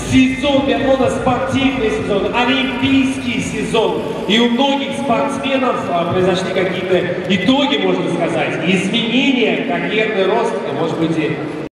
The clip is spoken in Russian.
сезон биатлона, спортивный сезон, олимпийский сезон. И у многих спортсменов произошли какие-то итоги, можно сказать, изменения, карьерный рост, может быть, и